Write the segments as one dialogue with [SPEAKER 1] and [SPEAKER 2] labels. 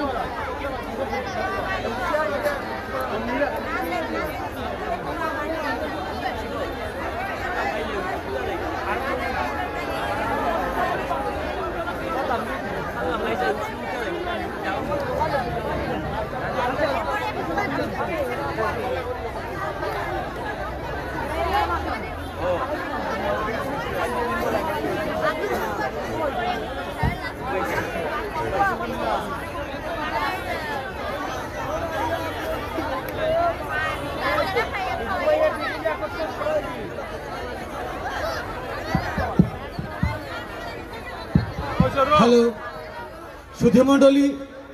[SPEAKER 1] Hello সুধীমণ্ডলী,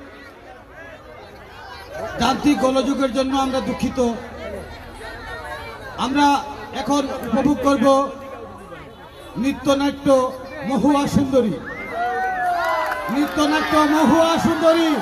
[SPEAKER 1] যান্ত্রিক গোলযোগের জন্য আমরা দুঃখিত। আমরা এখন উপভোগ করব নৃত্যনাট্য মহুয়া সুন্দরী। নৃত্যনাট্য মহুয়া সুন্দরী।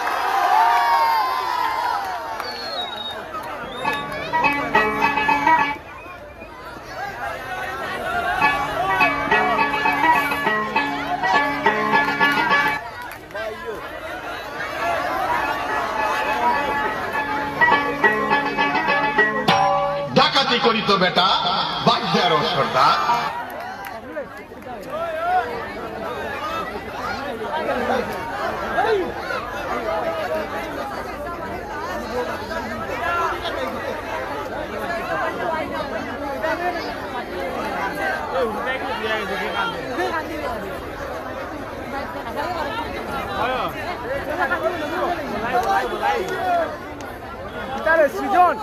[SPEAKER 2] করিত বেটা বাগ্যার সর্দার,
[SPEAKER 3] সৃজন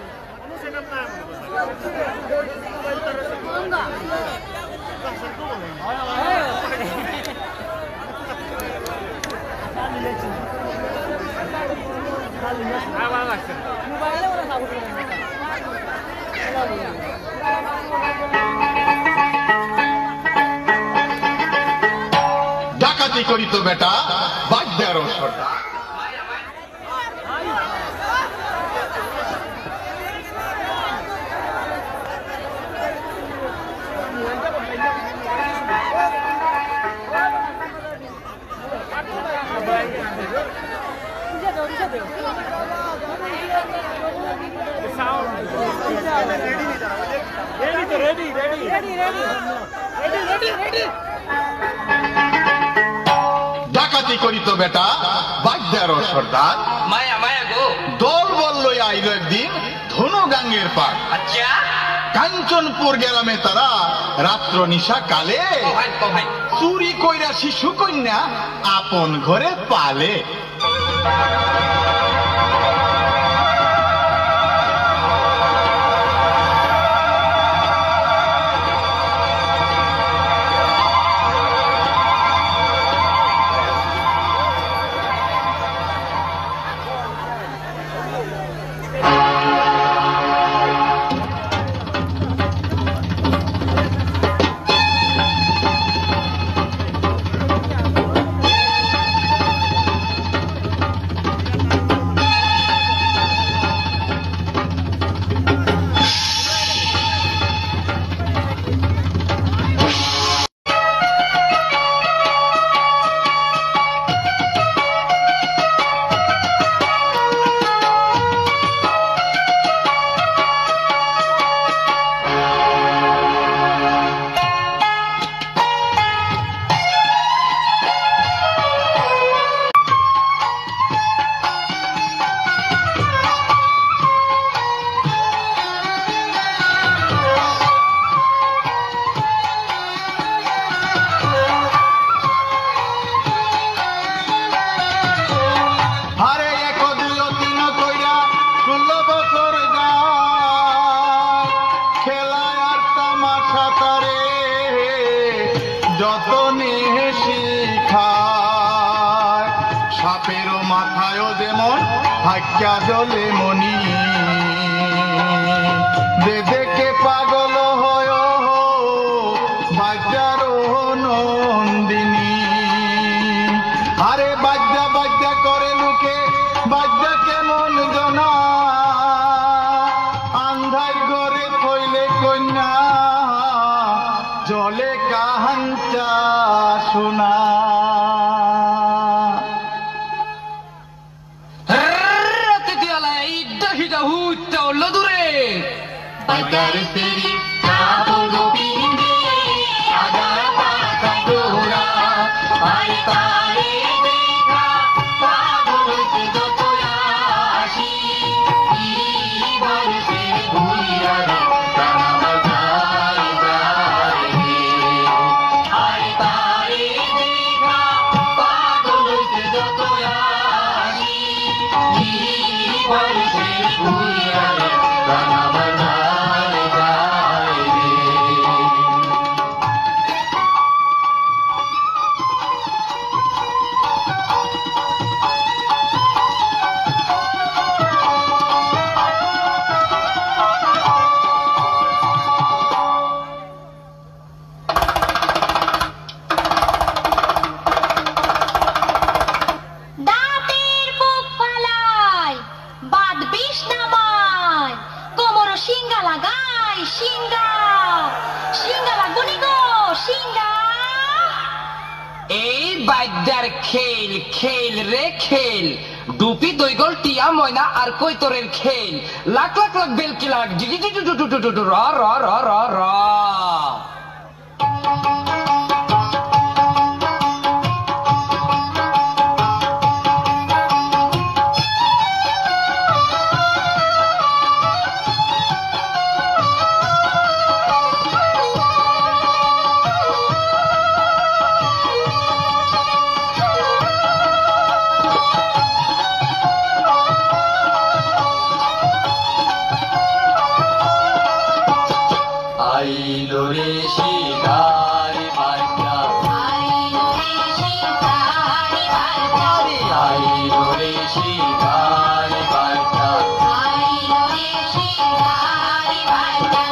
[SPEAKER 2] ডাকাতি করিত বেটা বাগ্যার সর্দার। ডাকাতি করিত বেটা বাগ্যার সর্দার।
[SPEAKER 4] মায়া মায়া গো
[SPEAKER 2] দল বল লই আইল একদিন ধনুগাঙ্গের পার।
[SPEAKER 4] আচ্ছা
[SPEAKER 2] কাঞ্চনপুর গ্রামে তারা রাত্র নিশা কালে চুরি কইরা শিশু কন্যা আপন ঘরে পালে। সাপেরও মাথায়ও যেমন ভাগ্যা জলে মনি, দেখে পাগল হয় বাজ্যারও নন্দিনী। আরে বাজ্যা বাজ্যা করে লুকে, বাজ্যা কেমন জনা, আন্ধার ঘরে থইলে কন্যা জলে কাহাঞ্চা সোনা।
[SPEAKER 4] উঠলো দূরে
[SPEAKER 5] বাজার সেরি কাপড় পিনে সাদা পাতা ডোরা আর তারে দেখা পাগল হইছে যত আসি কি বলছে ভুইয়া রে প্রাণ আমার যায় যায় রে আর তারে দেখা পাগল হইছে যত আসি কি বলছে ভুইয়া রে প্রাণ আমার যায় যায় রে
[SPEAKER 6] দাঁতের বুক ফালায় বাদ বিষ নামায় কোমর সিঙ্গা লাগায় সিঙ্গা সিঙ্গা লাগুনি গো সিঙ্গা
[SPEAKER 4] এই বাদ্যার খেল খেল রে খেল ডুপি দই গোল টিয়া ময়না আর কৈতরের খেল লাখ লাখ লাখ বেলকি লাখ জিজি জিজু টু টু টু র র র র র
[SPEAKER 5] আইলো রে শিকার বাজনা
[SPEAKER 6] আইলো রে শিকারি বাজনা
[SPEAKER 5] আইলো রে শিকার বাজনা
[SPEAKER 6] আইলো রে শিকারি বাজনা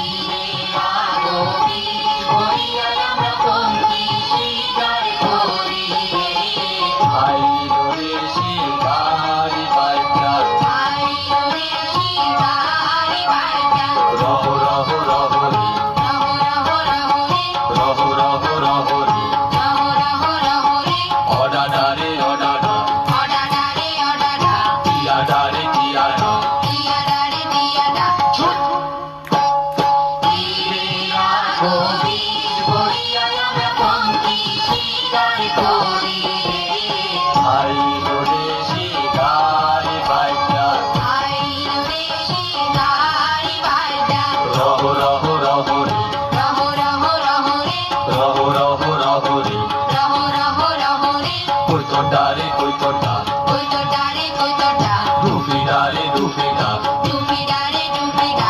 [SPEAKER 5] আগোবি হইয়া আমরা পঙ্কি শিকার করি আইলো রে শিকার বাজনা
[SPEAKER 6] আইলো রে শিকারি বাজনা
[SPEAKER 5] রহ রহ রহ রে
[SPEAKER 6] রহ রহ রহ রে
[SPEAKER 5] রহ রহ রহ রে
[SPEAKER 6] রহ রহ রহ রে
[SPEAKER 5] অডাডা রে অডাডা
[SPEAKER 6] অডাডা রে অডাডা
[SPEAKER 5] টিয়াডা রে টিয়াডা
[SPEAKER 6] টিয়াডা রে টিয়াডা
[SPEAKER 5] আগোবি হইয়া আমরা পঙ্কি শিকার করি আইলো রে শিকার বাজনা
[SPEAKER 6] আইলো রে শিকারি বাজনা
[SPEAKER 5] রহ রহ রহ রে
[SPEAKER 6] রহ রহ রহ রে
[SPEAKER 5] রহ রহ রহ রে
[SPEAKER 6] রহ রহ রহ রে
[SPEAKER 5] কইতোডা রে কইতোডা
[SPEAKER 6] কইতোডা রে কইতোডা
[SPEAKER 5] দুফিডা রে দুফিডা
[SPEAKER 6] ডুবিডা রে ডুবিডা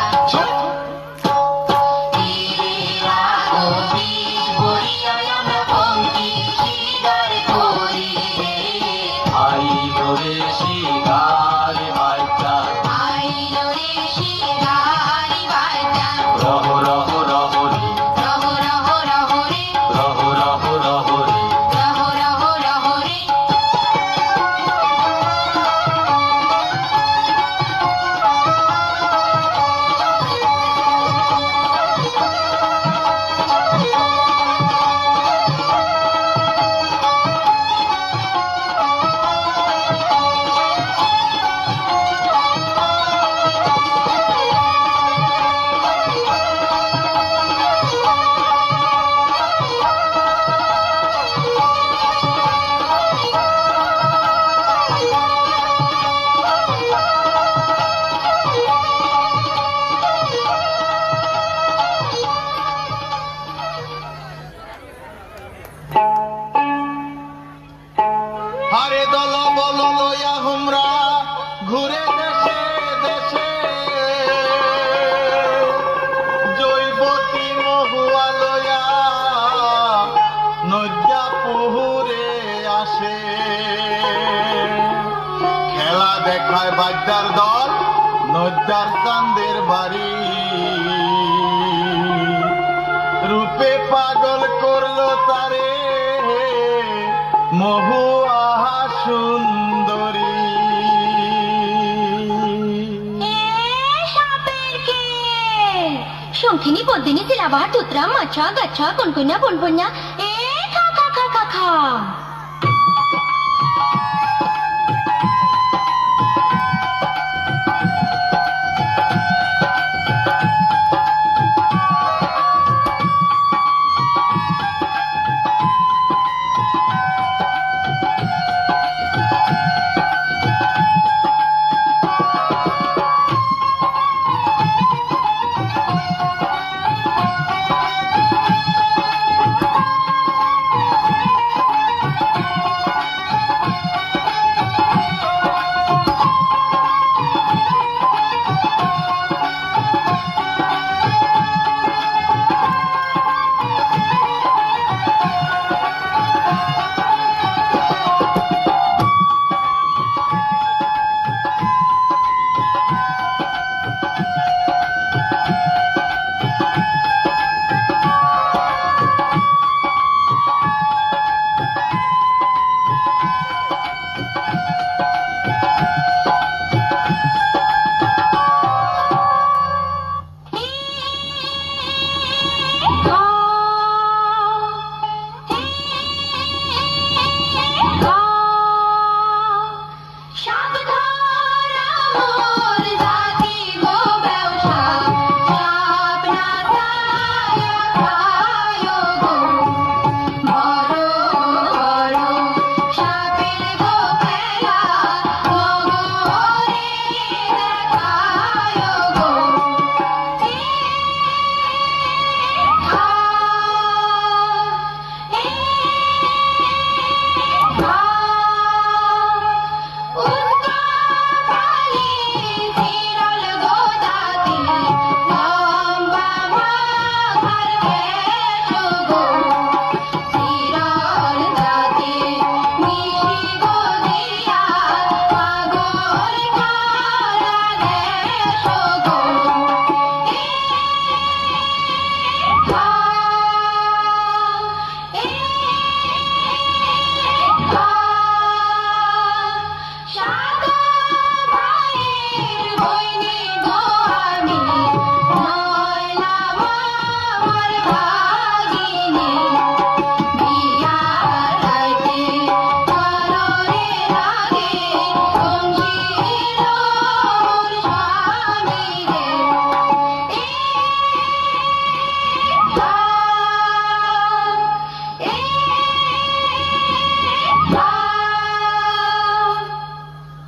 [SPEAKER 5] আগোবি হইয়া আমরা পঙ্কি শিকার করি আইলো রে শিকার বাজনা
[SPEAKER 6] আইলো রে শিকারি বাজনা
[SPEAKER 5] রহ রহ রহ রে
[SPEAKER 6] রহ রহ রহ রে
[SPEAKER 5] রহ রহ রহ রে
[SPEAKER 6] রহ রহ রহ রে
[SPEAKER 2] হারে দল বল লইয়া হুমরা ঘুরে দেশে দেশে জৈবতী মহুয়া লইয়া নজ্জা পুহুরে আসে খেলা দেখায় বাদ্যার দল নজ্জার চাঁদের বাড়ি রূপে পাগল করলো তারে মহুয়া সুন্দরী
[SPEAKER 6] সাপের খেল শঙ্খিনী পদ্মিনী শিলাবাহার তুতরা মাছা গাছা কনকন্যা বনবন্যা খা খা খা খা খা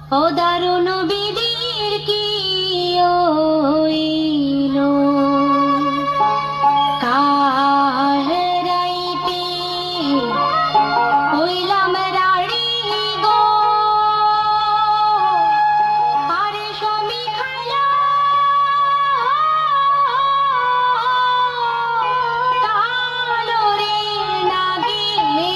[SPEAKER 6] ও দারুণ বিদির কি হইলো কাল রাইতে হইলাম রাড়ি গো আরে স্বামী খাইলা কালো রে নাগিনে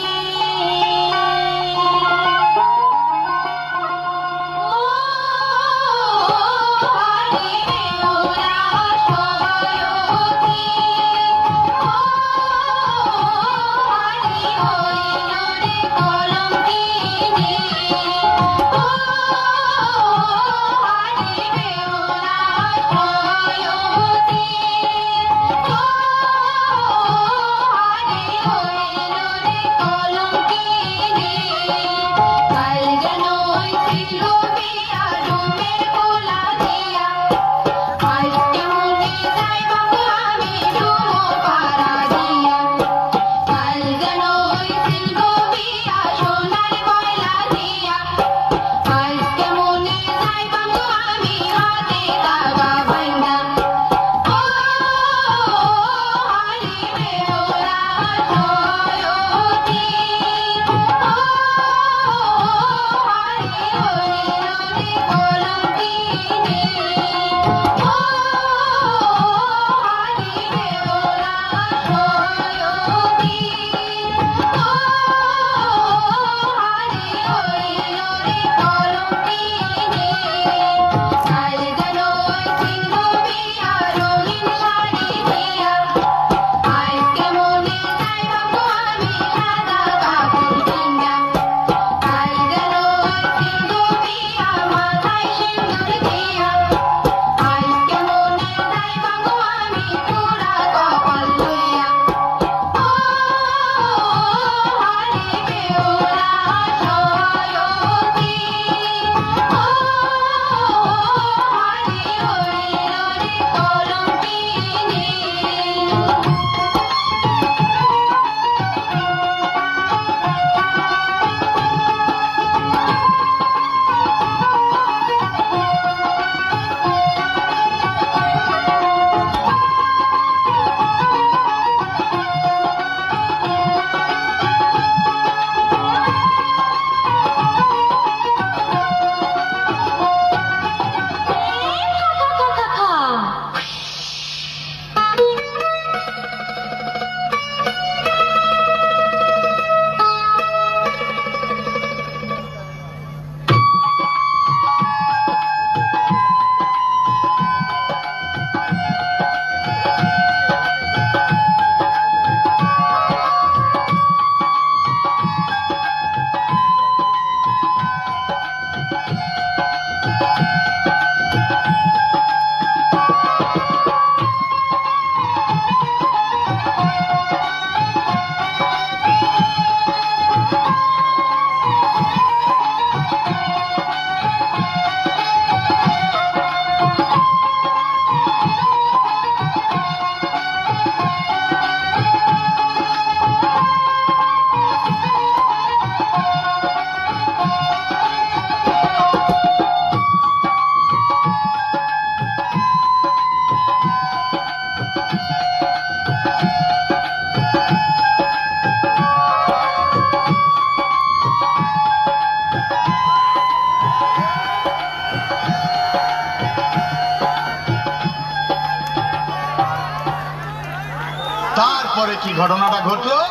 [SPEAKER 2] তারপরে কি ঘটনাটা ঘটলো?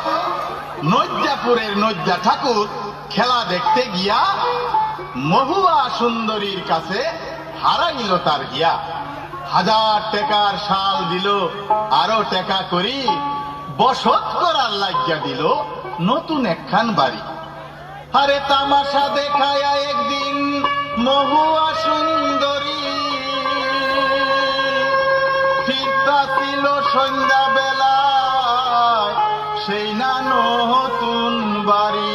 [SPEAKER 2] নৈদ্যাপুরের নৈদ্যা ঠাকুর খেলা দেখতে গিয়া মহুয়া সুন্দরীর কাছে হারাইল তার গিয়া। 1000 টাকার শাল দিল, আরো টাকা করি বসত করার লাগিয়া দিল নতুন একখান বাড়ি। আরে তামাশা দেখায়া একদিন মহুয়া সুন্দরী ফিরতা ছিল সন্ধ্যা বেলায় সেই না নতুন বাড়ি।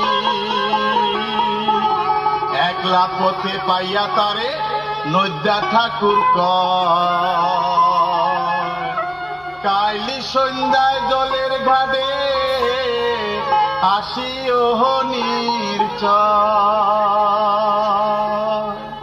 [SPEAKER 2] একলা পথে পাইয়া তারে নৈদ্যা ঠাকুর কাইলি সন্ধ্যায় জলের ঘাটে আসিও নির্চয়।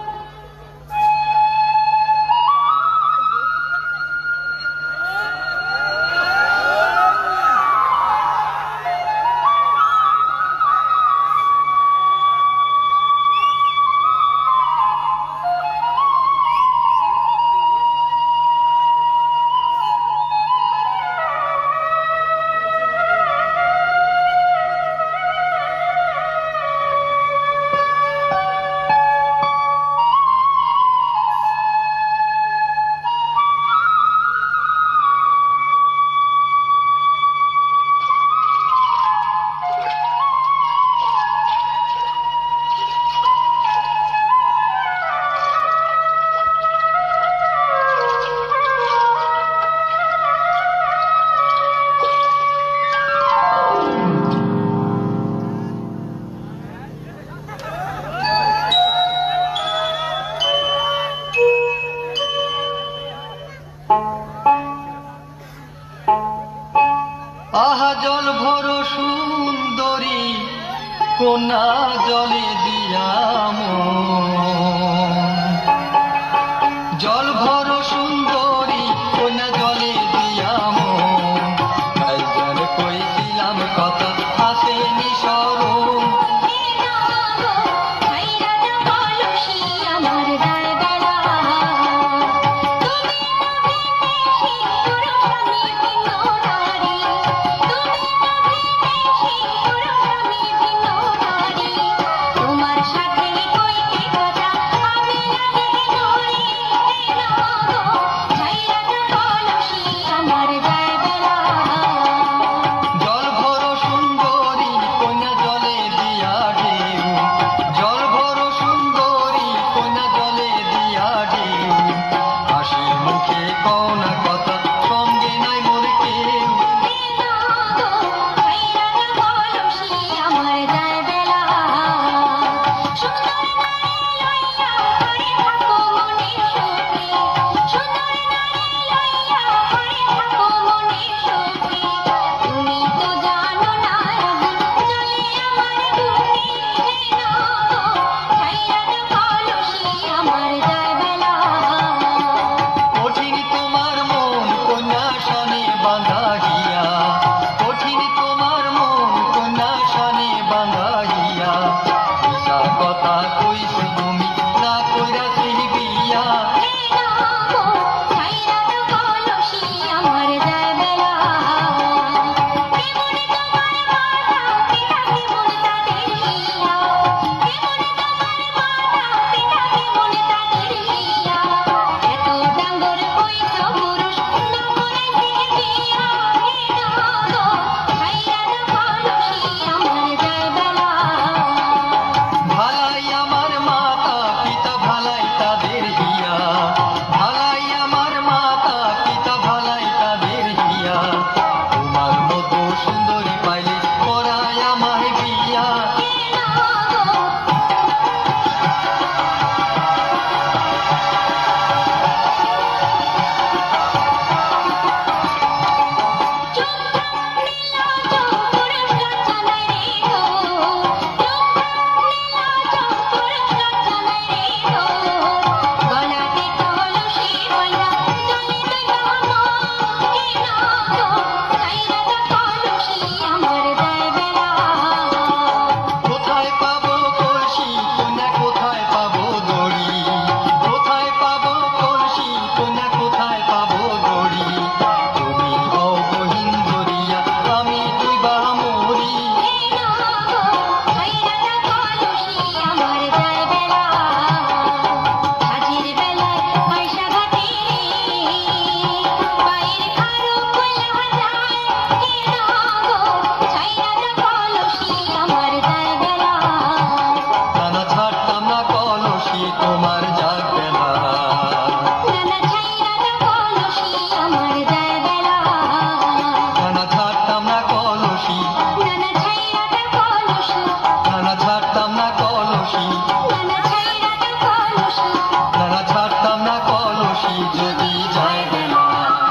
[SPEAKER 5] তোমার জাগবে না
[SPEAKER 6] নানা ছাইরা দাও কলসি আমার যায় বেলা
[SPEAKER 5] নানা ছাড়তাম না কলসি
[SPEAKER 6] নানা ছাইরা দাও কলসি
[SPEAKER 5] নানা ছাড়তাম না কলসি
[SPEAKER 6] নানা ছাইরা দাও কলসি
[SPEAKER 5] নানা ছাড়তাম না কলসি যদি যাইবে না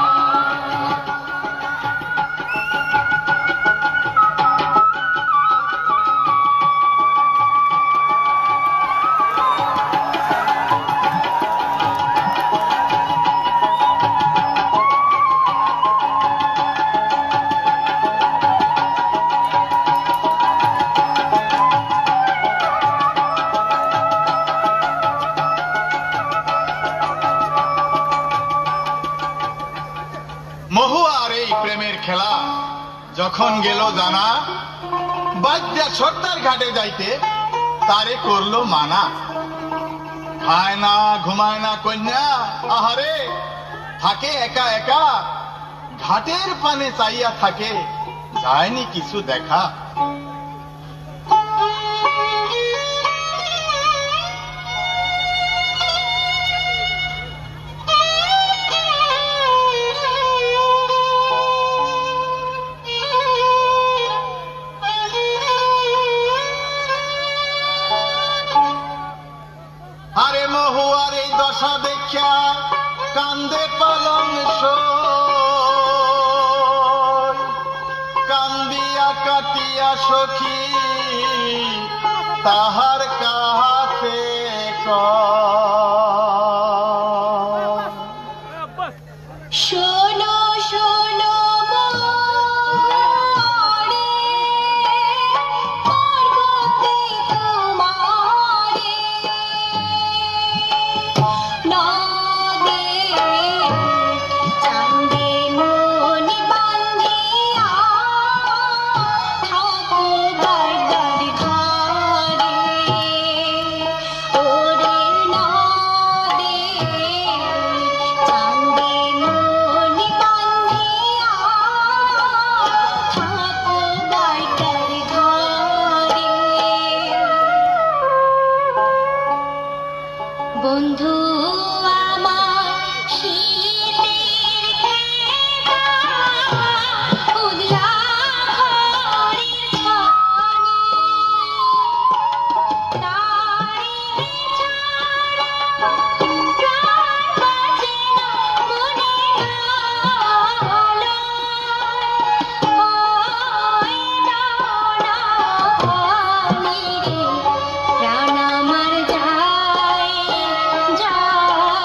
[SPEAKER 2] মহুয়ার এই প্রেমের খেলা যখন গেল জানা বাদ্যা সর্দার ঘাটে যাইতে তারে করলো মানা খায় না ঘুমায় না কন্যা আহারে থাকে একা একা ঘাটের পানে চাইয়া থাকে যায়নি কিছু দেখা আরে মহুয়ার এই দশা দেখা কান্দে পালন কান্দিয়া কাটিয়া সখী তাহার কাহাতে
[SPEAKER 6] শোনো শোনো মোরে পর্বতে তোমারে না দে চাঁদে মনি বান্ধিয়া থাকো বারবার ঘরে ওরে না দে চাঁদে মনি বান্ধিয়া থাকো বারবার ঘরে বন্ধু আমার শীতের খেলা উদলা ঘরের ছানি তারে ছাড়া প্রাণ বাঁচে না মনের আলোয় দাও না পানি রে প্রাণ আমার যায় যায়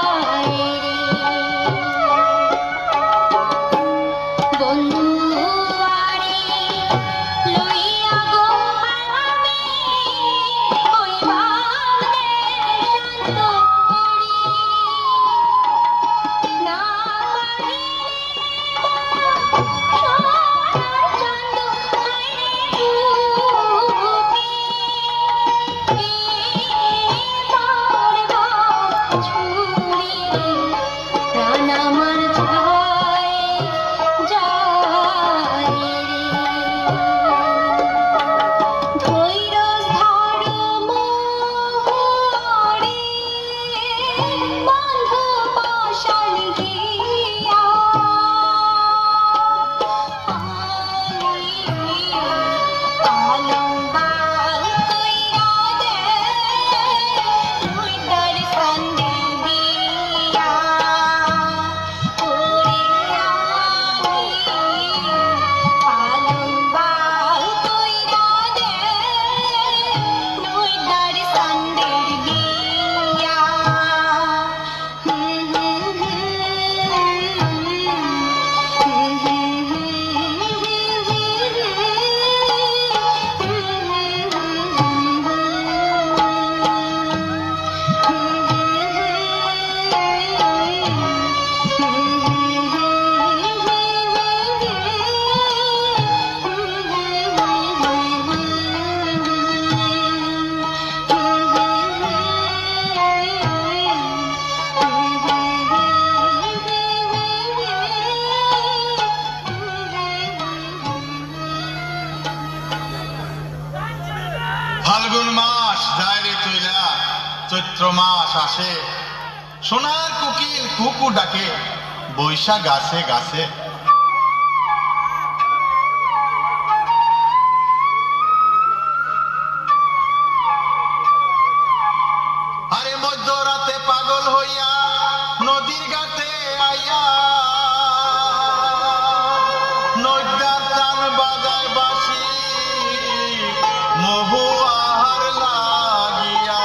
[SPEAKER 2] চৈত্র মাস আসে, সোনার কোকিল কুকু ডাকে বৈশা গাছে গাছে। আরে মধ্যরাতে পাগল হইয়া নদীর ঘাটে আইয়া নৈদার টান বাজায় বাঁশি মহুয়ার লাগিয়া।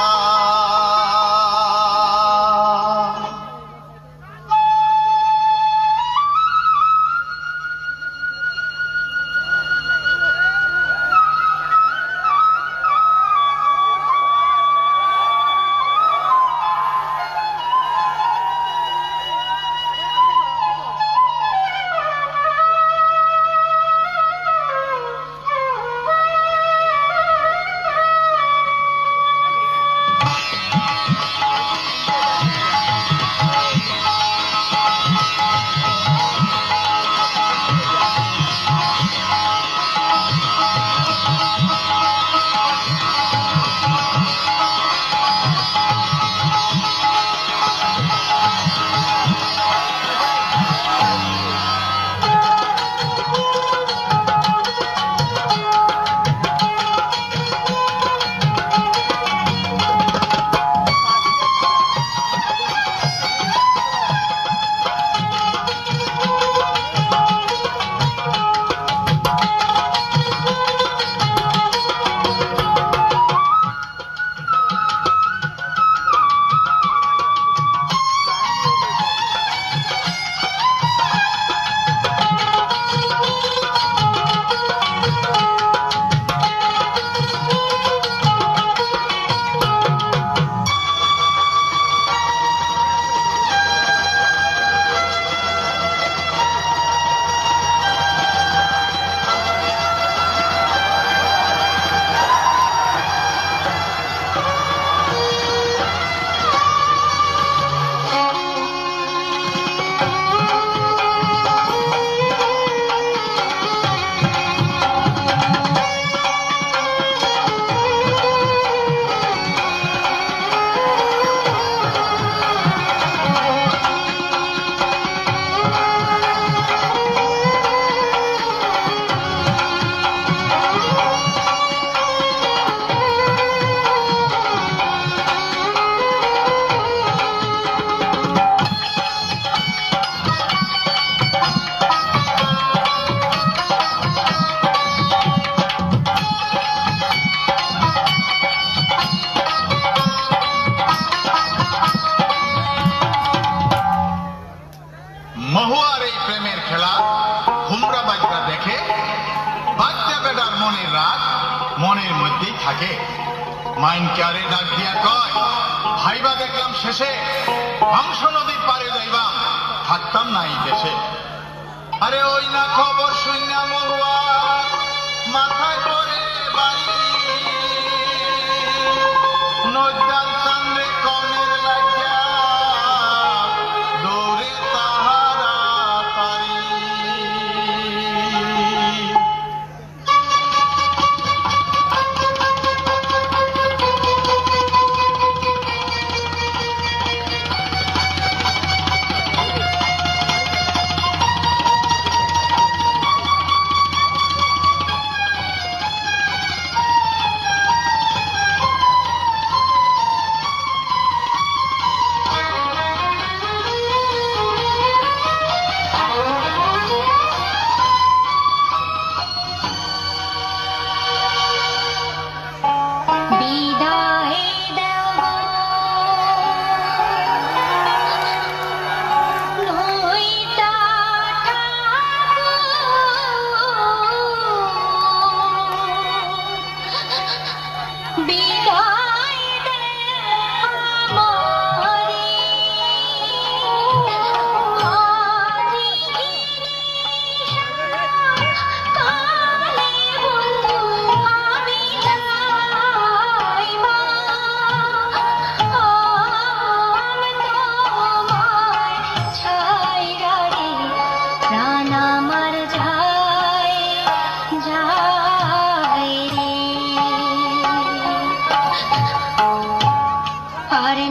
[SPEAKER 2] মহুয়ার এই প্রেমের খেলা ঘুমরা বাজরা দেখে বাচ্চা বেটার মনের রাগ মনের মধ্যেই থাকে। মাইন কারে ডাক দিয়া কয়, ভাইবা দেখলাম শেষে হংস নদীর পারে যাইবা, থাকতাম না এই দেশে। আরে ওই না খবর শুননা মহুয়া মাথায় পড়ে বাড়ি, নজ্জার চান্দে কমের লাগিয়া দৌড়ে তাহারা তারি।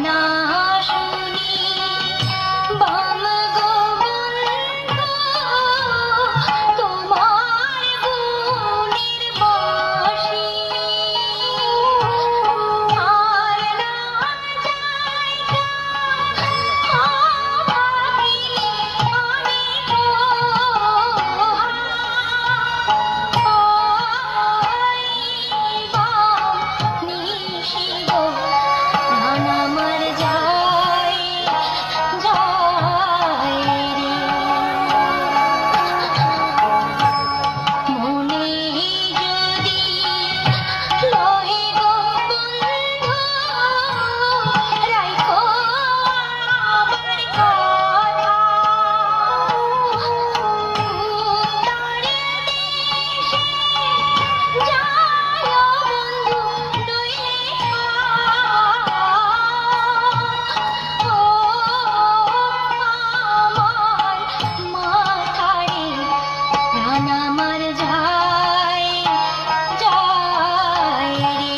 [SPEAKER 6] না শুনি বাম গো বন্ধু তোমার গুণের বশে আর না যাইতা ভাবিলে অনেক নিশি গো প্রাণ আমার যায় যায় রে মনে যদি লহে গো বন্ধু রাইখো আমার কথা তারে দেশে যায় বন্ধু নইলে ও আমার মাথারে প্রাণ আমার যায় যায়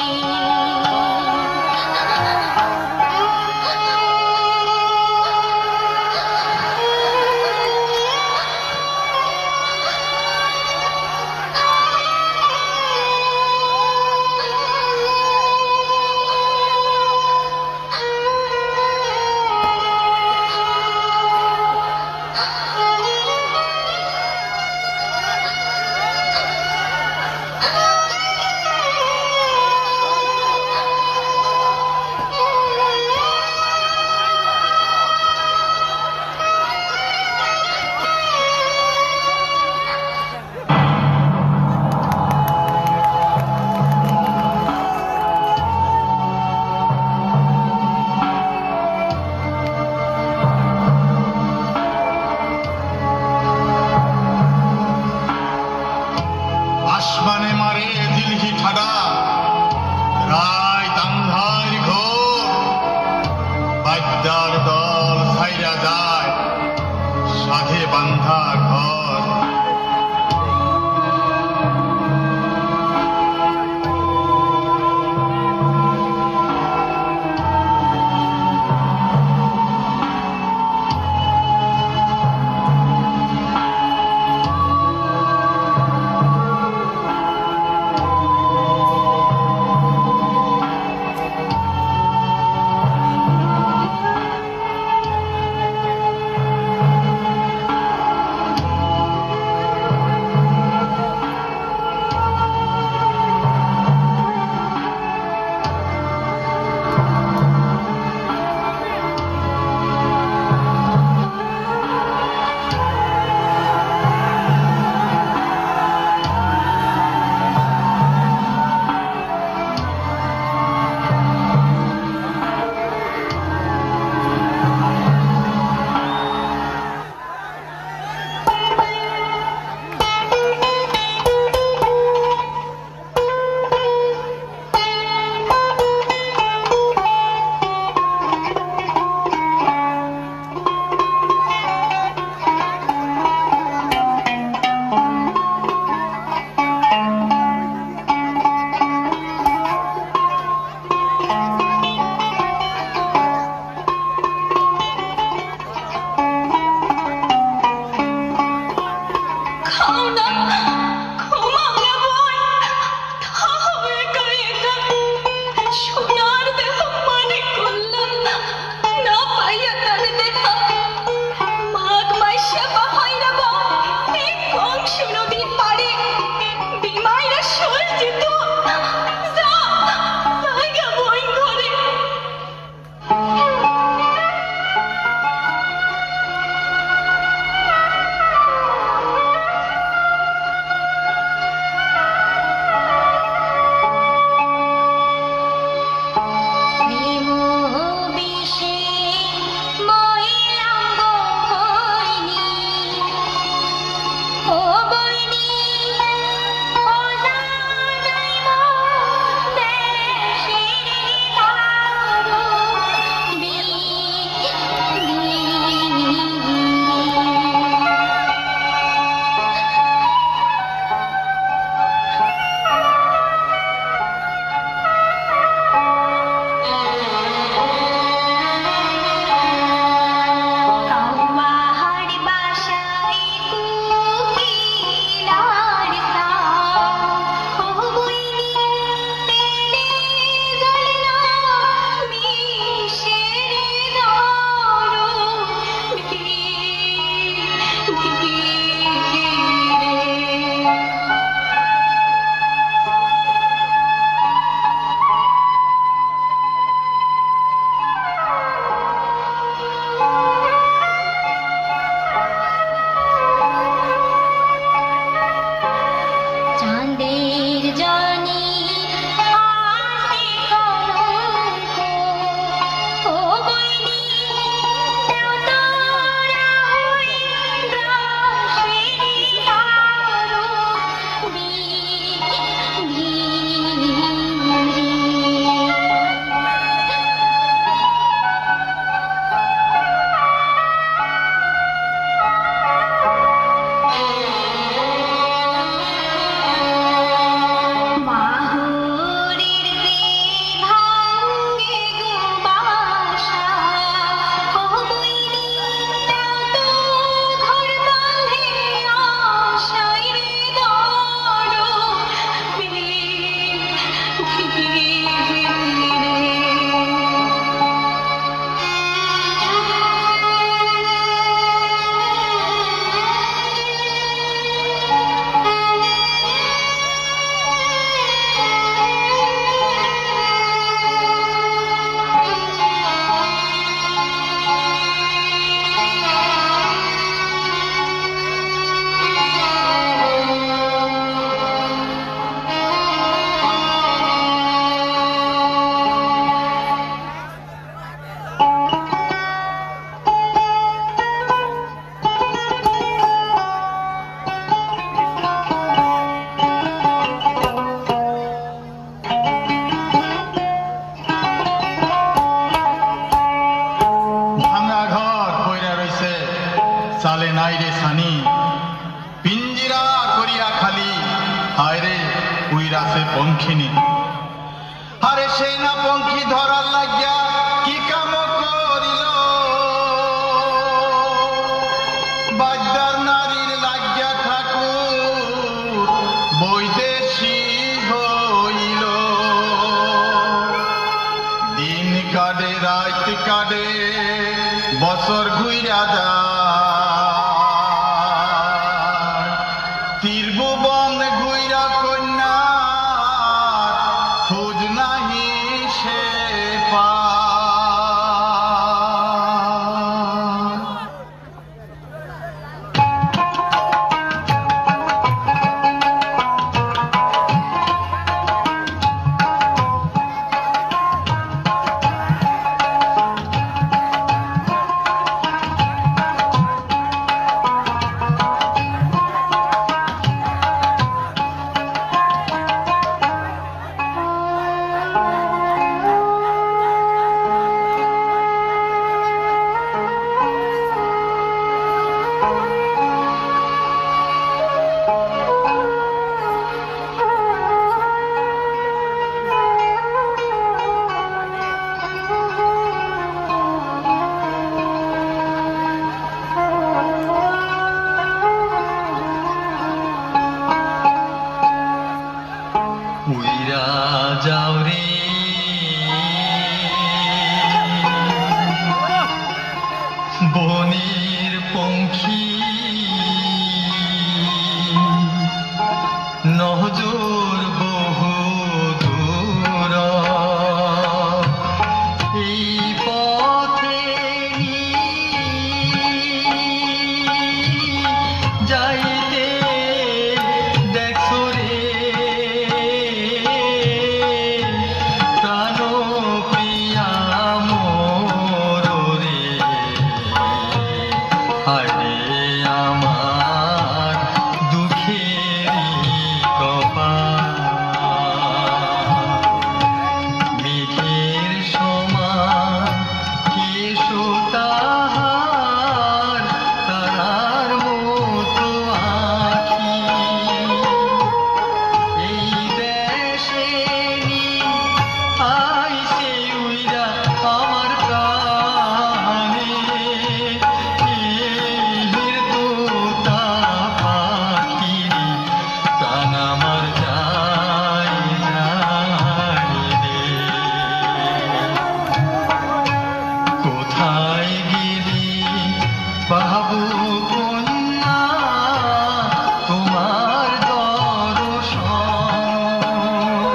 [SPEAKER 2] আসমানে মারে দিলহি ঠাডা রায় তান্ধার ঘোর বাদ্যার দল ছাইরা যায় সাধে বান্ধা ঘর চালে নাই রে সানি পিঞ্জিরা করিয়া খালি হায় রে উইরাছে পঙ্খিনী আরে সেই না পঙ্খী ধরার লাগিয়া কি কাম করিল বাগদার নারীর লাগিয়া ঠাকুর বৈদেশী হইল দিন কাটে রাত কাটে বছর ঘুইরা যায় তীরভুবন ঘুইরা কন্যা খোঁজ নাহি সে পায়
[SPEAKER 5] উইরা যাও রে বনের পঙ্খী নজর বহু দূর এই পথে যাইতে দেখো রে প্রাণ প্রিয়া মোর রে হায় আমার দুঃখেরই কপাল মেঘের সমান কেশো তাহার তারার মতো আঁখি এই দেশে আইসে উইরা আমার প্রাণে এর তোতা পাখিরি প্রাণ আমার যায় রে কোথায় গেলি বাবু কন্যা তোমার দর্শন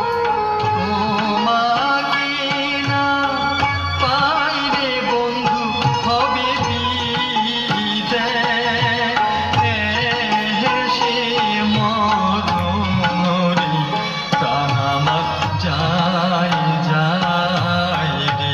[SPEAKER 5] তোমাকে না পাইলে বন্ধু হবে বিদেশে মরণ রে প্রাণ আমার যায় রে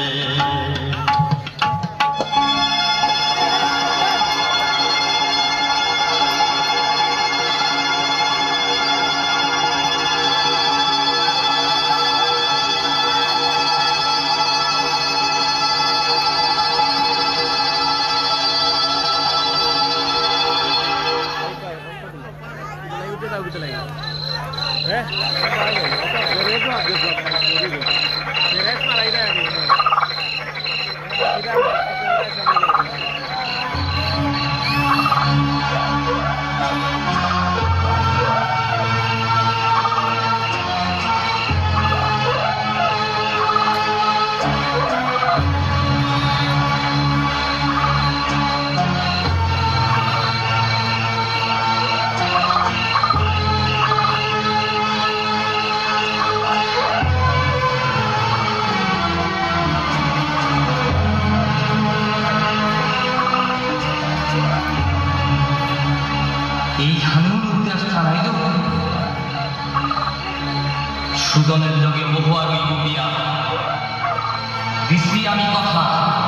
[SPEAKER 5] এই হানুর উদ্যাস থানাইল সুদনের লগে বহুয়ার ওই গুপিয়া দিছি আমি কথা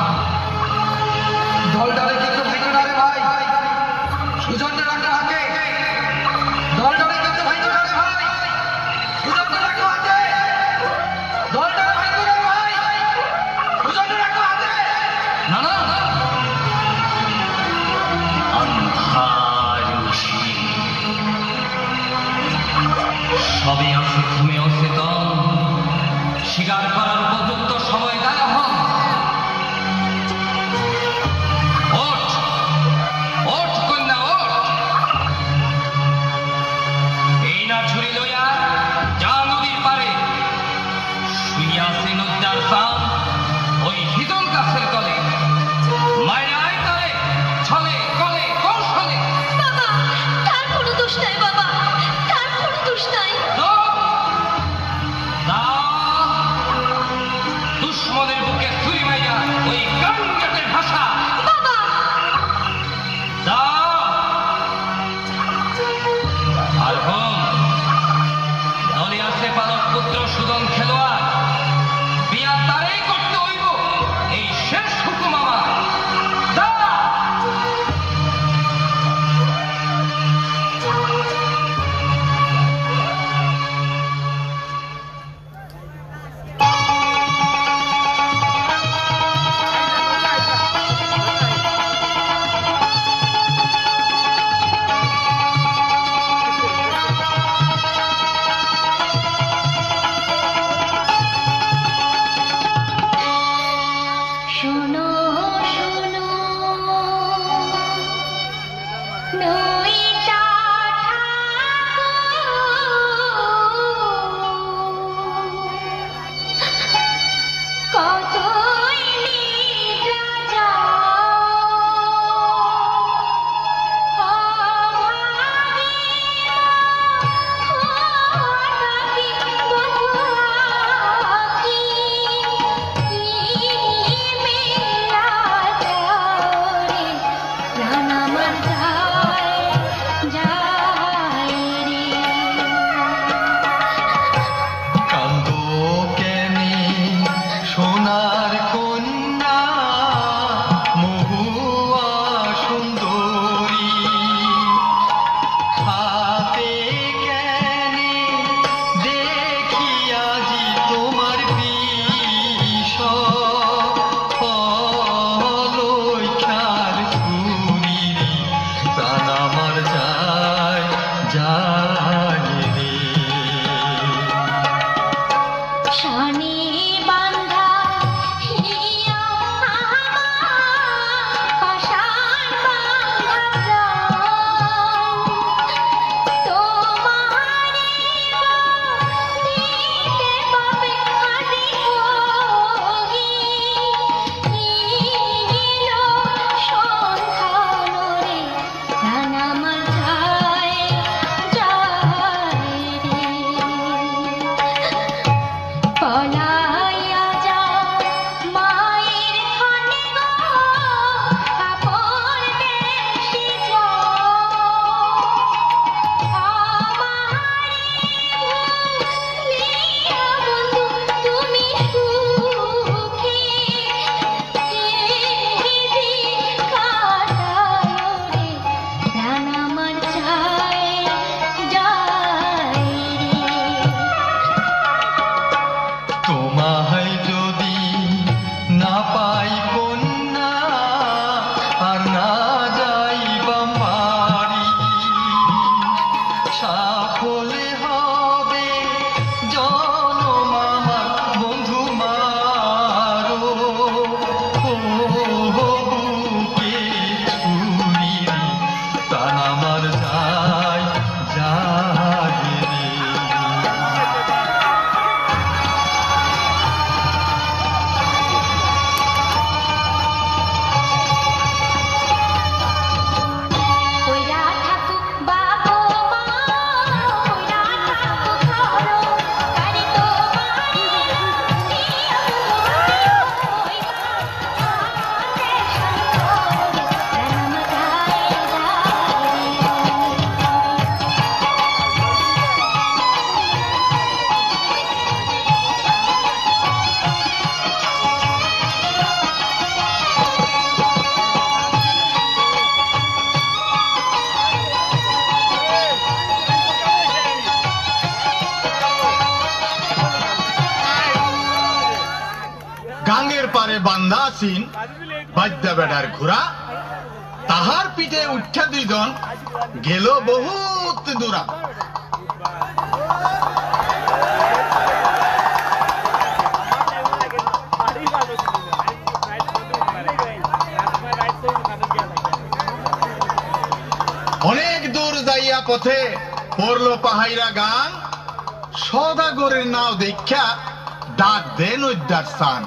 [SPEAKER 5] দলটারে কিন্তু ভাইতো না রে ভাই সুজনটা রাখো হাতে দলটারে কিন্তু ভাইতো না রে ভাই সুজনটা রাখো হাতে দলটারে ভাইতো না রে ভাই সুজনটা রাখো হাতে না না
[SPEAKER 4] সে ঘুমেও চেতন, শিকার করার উপযুক্ত সময় দেয় এখন। ওঠ ওঠ কন্যা ওঠ, এই না ছুরি লইয়া যা নদীর পারে, শুইয়া আছে নদীর সাম ওই হিজল গাছের তলে, মায়ের আয় তলে ছলে কলে কৌশলে।
[SPEAKER 6] বাবা, তার কোনো দোষ নাই বাবা, তার কোনো দোষ নাই।
[SPEAKER 4] দুশ্মনের বুকে ছুরি মাইয়া ওই গাঙ্গের ভাষা
[SPEAKER 6] বাবা,
[SPEAKER 4] আর হোম দলে আছে পালক পুত্র সুদন খেলোয়াড়, বিয়া তারেই করতে হইব, এই শেষ হুকুম আমার। যা।
[SPEAKER 6] শোনো শোনো নইটা কতই নিদ্রা যাও
[SPEAKER 5] কান্দো কেনে সোনার কন্যা মহুয়া সুন্দরী, হাতে কেনে দেখিয়াজি তোমার বিষ লইখার ছুরি, প্রাণ আমার যায় যায় রে।
[SPEAKER 6] শানে বান্ধা হিয়া আমার পাশান বান্ধা প্রাণ, তোমারে দিতে পাবে আদি কহি, নীল সন্ধানরে প্রাণ আমার যায় যায় রে। পলাইয়া যাও মায়ের খানে গো, আপন দেশে যাও, আমারে ভুলিয়া বন্ধু তুমি সুখে দিন কাটায়ো রে, প্রাণ আমার যায় যায় রে।
[SPEAKER 5] তোমায় যদি না পাই কন্যা আর না যাইবাম বাড়ি, সাফলে হবে জনম আমার বন্ধু মারো, ও বুকে ছুরি প্রাণ আমার যায় যায় রে।
[SPEAKER 6] ওইরা থাকুক বাবু মা, ওইরা থাকুক ধরো, বাড়ি তো বাড়ি দিয়া ওইরা আতে সন্তরে, প্রাণ যায়
[SPEAKER 2] গাঙ্গের পারে বান্ধা আছিন বাদ্যা বেড়ার ঘোড়া, তাহার পিঠে উঠা দুইজন গেল বহুত দূরা। যাইয়া পথে পড়লো পাহাইরা গান, সদাগরের নাও দেখা ডাক দেন উদ্দার সান।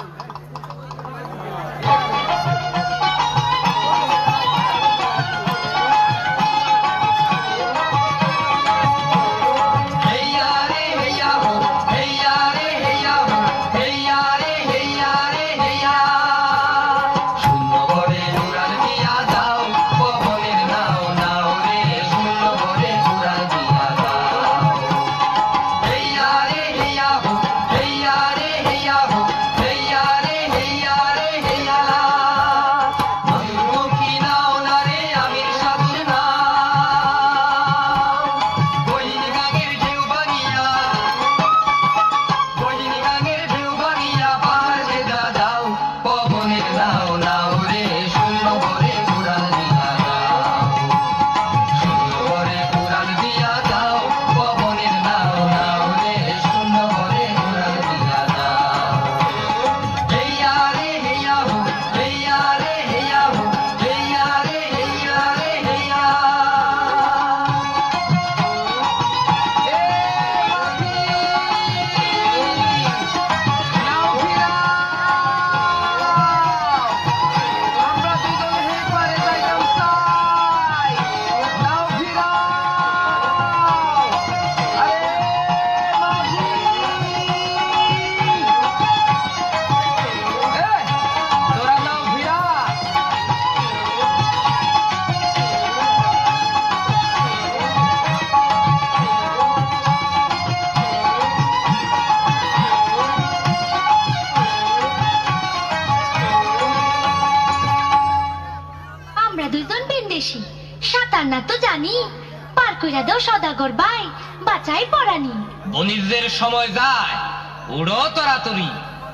[SPEAKER 6] সদাগর ভাই বাঁচাই পড়ানি,
[SPEAKER 4] বণিজ্যের সময় যায়, উড়ো তরাতরি।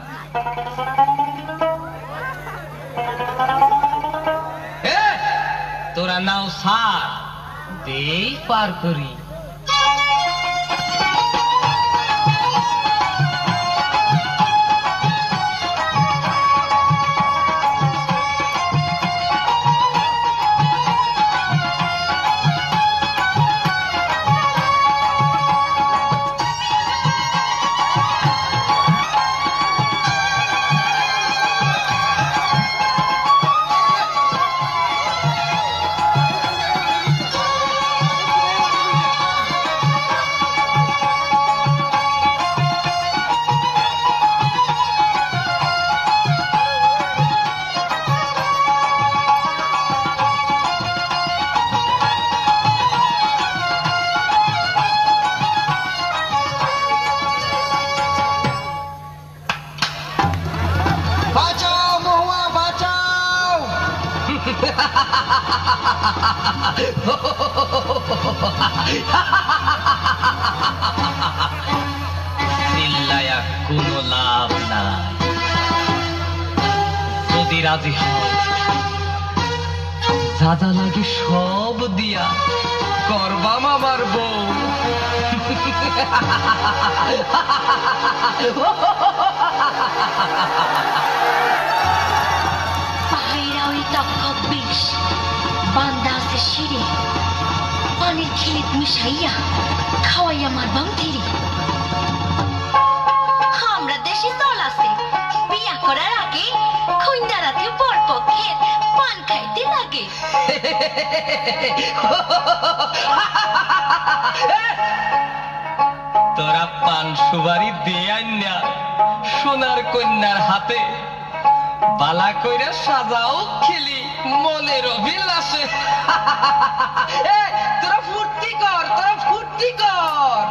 [SPEAKER 4] তোরা নাও সার দেই পার করি। চিল্লায়া কোনো লাভ নাই, যদি রাজি হও যা যা লাগে সব দিয়া করবা মামার বউ।
[SPEAKER 6] পাহাইরা ওই টক বিষ বান্দা আছে শিরে, পানির খিলিত মিশাইয়া খাওয়াইয়া মারবাম ফিরি। আমরা দেশে চল আছে, বিয়া করার আগে খুইন্দারাতে বর পক্ষের পান খাইতে লাগে।
[SPEAKER 4] তোরা পান সুবারি দিয়ে না সোনার কন্যার হাতে বালা কইরা সাজাও খেলি মনের অভিলাষে। তোরা ফুর্তি কর, তোরা ফুর্তি কর।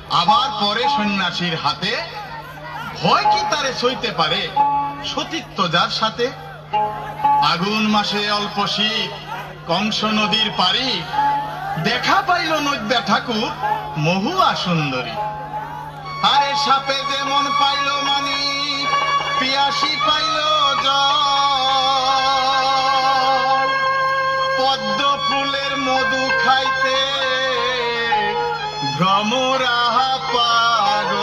[SPEAKER 2] আবার পরে সন্ন্যাসীর হাতে, ভয় কি তারে সইতে পারে সতীত্ব যার সাথে। আগুন মাসে অল্প শীত, কংস নদীর পারি, দেখা পাইল নদ্যা ঠাকুর মহুয়া সুন্দরী। আরে সাপে যেমন পাইল মানি, পিয়াসি পাইল জল, পদ্ম ফুলের মধু খাইতে ভ্রমরা পাগল।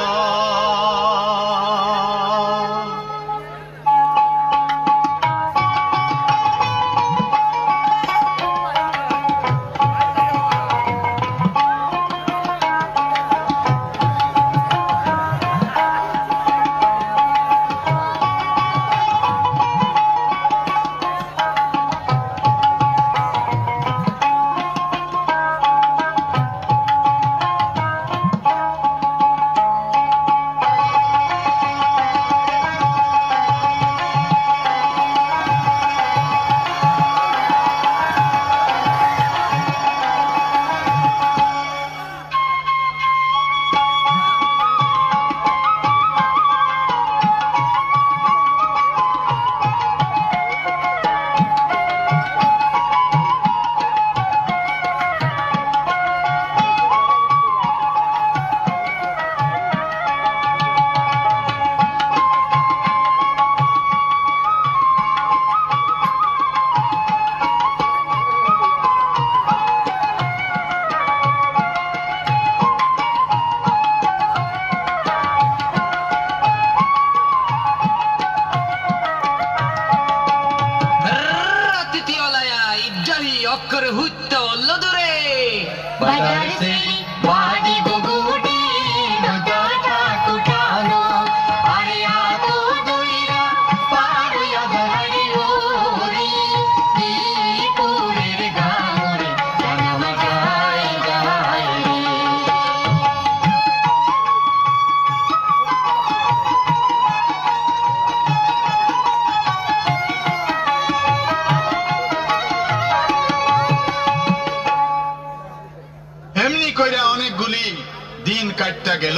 [SPEAKER 2] দিন কাটটা গেল,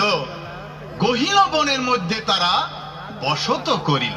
[SPEAKER 2] গহীন বনের মধ্যে তারা বসত করিল।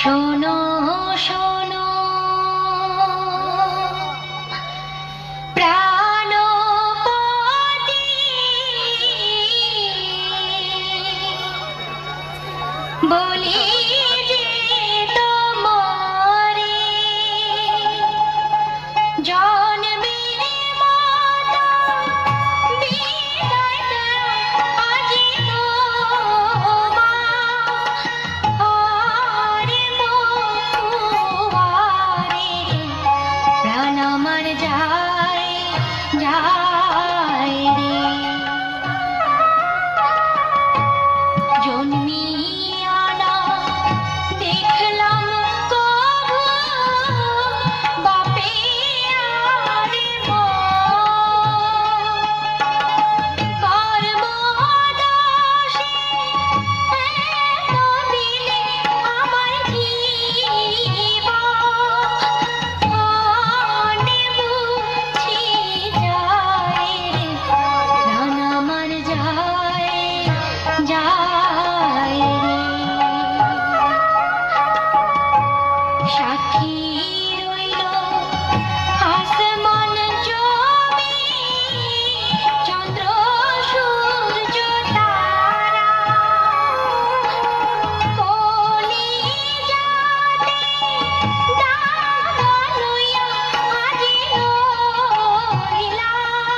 [SPEAKER 6] শোনো শোনো প্রাণপতি বলি যে তোমারে জন্মের মতো বিদায় দাও আজি তোমারে মকুয়ারে প্রাণ আমার যায় যায় রে জন্মিয়া না দেখলাম কভু বাপে আরে কর্ম দোষে এত দিলে আমার জীবন মুছি যায় রে প্রাণ আমার যায় যায় রে সাক্ষী রইল আসমান জমি চন্দ্র সূর্য তারা কলি যাতে দাগা লইয়া আজি রহিলা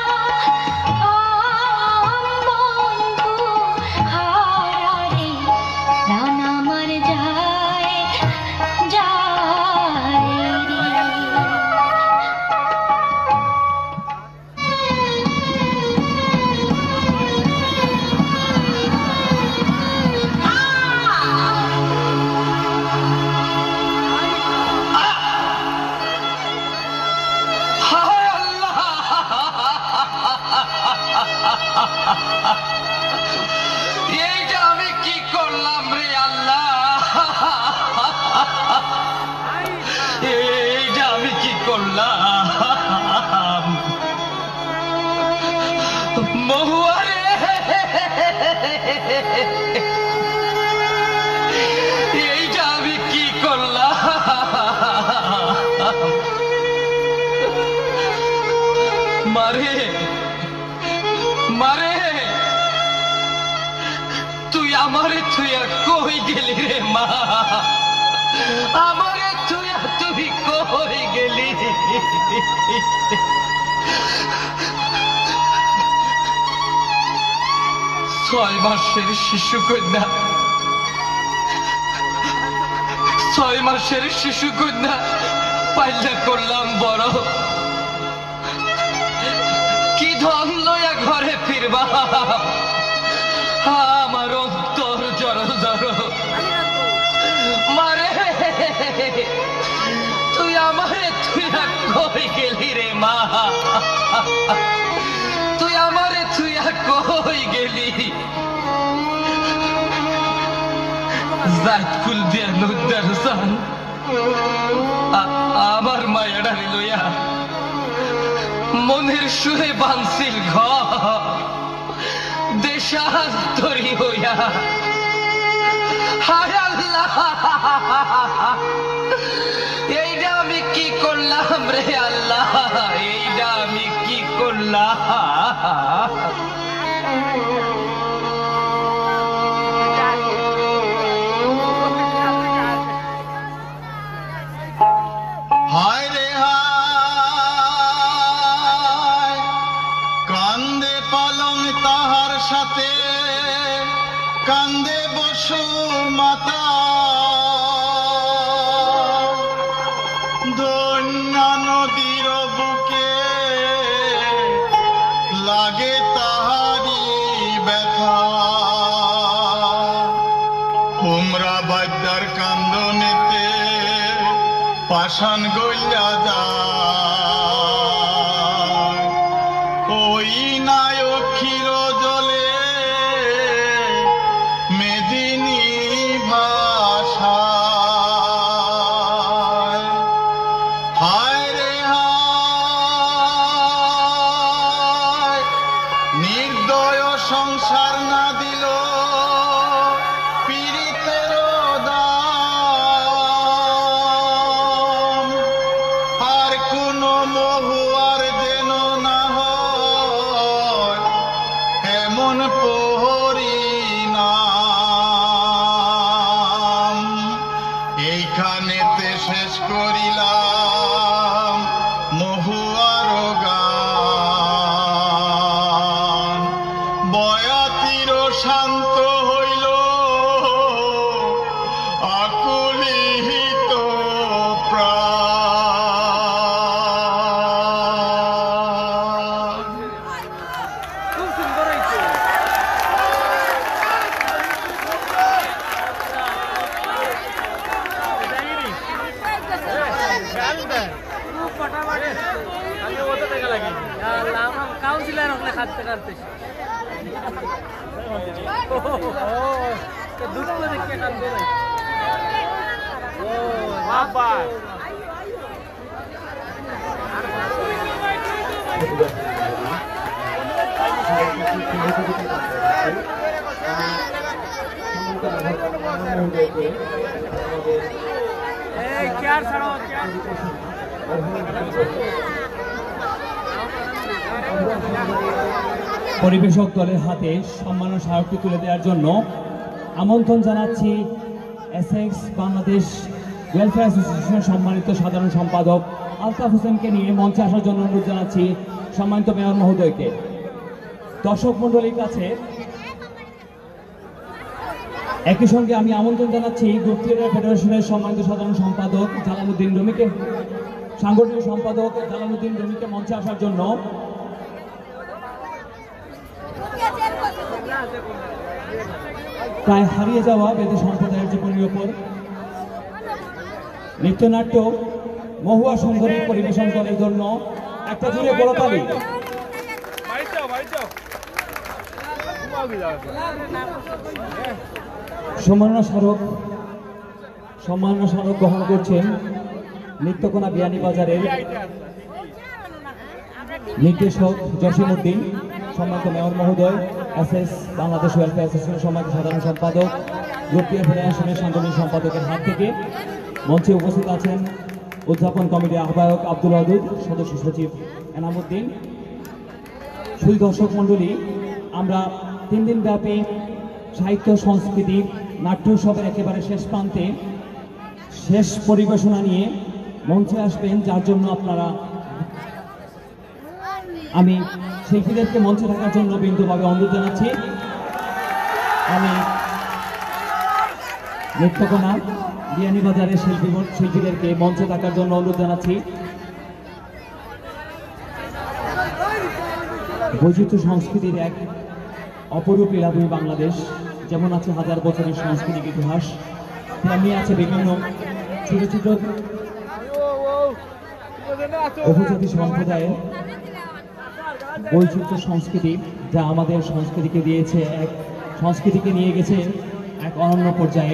[SPEAKER 6] বন্ধু হারা রে প্রাণ আমার যায় যায় রে
[SPEAKER 4] হায় আল্লাহ! এইটা আমি কি করলাম রে আল্লাহ? এইটা আমি কি করলাম? মহুয়া রে! এইটা আমি কি করলাম? মারে মারে তুই আমারে থুইয়া কই গেলি রে মা? আমারে থুইয়া তুই কই গেলি? 6 মাসের শিশু কন্যা, 6 মাসের শিশু কন্যা পাইলা করলাম বড়। কি ধন লইয়া ঘরে ফিরবা? আমার অন্তর জড় জড়। মারে তুই আমারে থুইয়া কই গেলি রে মা? তুই আমারে থুইয়া কই গেলি? জাতকুল দিয়া নুদ্দার সান আমার মায়াডারে লইয়া মনের সুরে বানছিল ঘর দেশান্তরী হইয়া। হায় আল্লাহ! এইটা আমি কি করলাম রে আল্লাহ? এইটা আমি কি করলাম?
[SPEAKER 2] হায় রে হায়, কান্দে পালং তাহার সাথে, কান্দে বসু মাতা। দৈন্যা নদীর বুকে লাগে তাহারি ব্যথা। হুমরা বাদ্যার কান্দনেতে পাষাণ গইয়া যায়। ওই নায়ক ক্ষীর জলে মেদিনী ভাষায়। হায় রে হায়, নির্দয় সংসার না দিল পীড়িতের দায়। এইখানেতে শেষ করিলাম মহুয়ার গান। বয়াতির শান্ত হইল আকুলিহিত প্রাণ।
[SPEAKER 3] খুব সুন্দর হয়েছে। খুব ফাটাফাটি। আমি ওটা দেখা লাগি কাউন্সিলার হলে খাটতে কাটতে দুটো দেখতে কাটতে ও বাবা এই চেয়ার ছাড়ো চেয়ার
[SPEAKER 7] পরিবেশক দলের হাতে সম্মান ও স্মারকটি তুলে দেওয়ার জন্য আমন্ত্রণ জানাচ্ছি এসএক্স বাংলাদেশ ওয়েলফেয়ার অ্যাসোসিয়েশনের সম্মানিত সাধারণ সম্পাদক আলতাফ হোসেনকে নিয়ে মঞ্চে আসার জন্য অনুরোধ জানাচ্ছি সম্মানিত মেয়র মহোদয়কে। দর্শক মণ্ডলীর কাছে একই সঙ্গে আমি আমন্ত্রণ জানাচ্ছি গ্রুপ থিয়েটার ফেডারেশনের সম্মানিত সাধারণ সম্পাদক জালালউদ্দিন রুমিকে, সাংগঠনিক সম্পাদক জালালউদ্দিন রুমিকে মঞ্চে আসার জন্য। প্রায় হারিয়ে যাওয়া বেদে সম্প্রদায়ের জীবনের ওপর নৃত্যনাট্য মহুয়া সুন্দরী পরিবেশন করার জন্য একটা জুড়ে বড় তালি। সম্মাননা স্মারক গ্রহণ করছেন নিত্যকোনা বিয়ানীবাজারের নির্দেশক জসিমউদ্দিন, সম্মানিত মেয়র মহোদয়, এসএস বাংলাদেশ ওয়েলফেয়ার অ্যাসোসিয়েশনের সম্মানিত সাধারণ সম্পাদক, গ্রুপ ফেডারেশনের সাংগঠনিক সম্পাদকের হাত থেকে। মঞ্চে উপস্থিত আছেন উদযাপন কমিটির আহ্বায়ক আব্দুল ওয়াদুদ, সদস্য সচিব এনামুদ্দিন। সুধী দর্শক মণ্ডলী, আমরা 3 দিন ব্যাপী সাহিত্য সংস্কৃতি নাট্য উৎসবের একেবারে শেষ প্রান্তে শেষ পরিবেশনা নিয়ে মঞ্চে আসবেন, যার জন্য আমি শিল্পীদেরকে মঞ্চে থাকার জন্য বিন্দুভাবে অনুরোধ জানাচ্ছি। আমি নিত্যকোনা বিয়ানীবাজারের শিল্পীদেরকে মঞ্চে থাকার জন্য অনুরোধ জানাচ্ছি। বৈচিত্র্য সংস্কৃতির এক অপরূপ লীলাভূমি বাংলাদেশ। যেমন আছে হাজার বছরের সাংস্কৃতিক ইতিহাস, তেমনি আছে বিভিন্ন ছোট ছোট উপজাতি সম্প্রদায়ের বৈচিত্র্য সংস্কৃতি, যা আমাদের সংস্কৃতিকে দিয়েছে সংস্কৃতিকে নিয়ে গেছে এক অনন্য পর্যায়ে।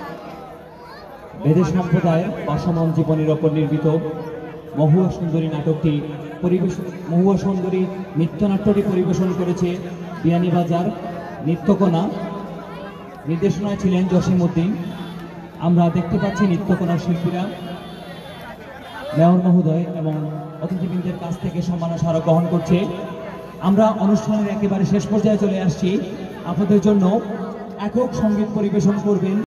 [SPEAKER 7] বেদে সম্প্রদায়ের বাসমান জীবনের ওপর নির্মিত মহুয়া সুন্দরী নাটকটি মহুয়া সুন্দরী নৃত্যনাট্যটি পরিবেশন করেছে বিয়ানীবাজার নিত্যকোনা। নির্দেশনায় ছিলেন জসিমউদ্দিন। আমরা দেখতে পাচ্ছি নিত্যকোনার শিল্পীরা মেয়র মহোদয় এবং অতিথিবৃন্দের কাছ থেকে সম্মাননা স্মারক গ্রহণ করছে। আমরা অনুষ্ঠানের একেবারে শেষ পর্যায়ে চলে আসছি। আপনাদের জন্য একক সঙ্গীত পরিবেশন করবেন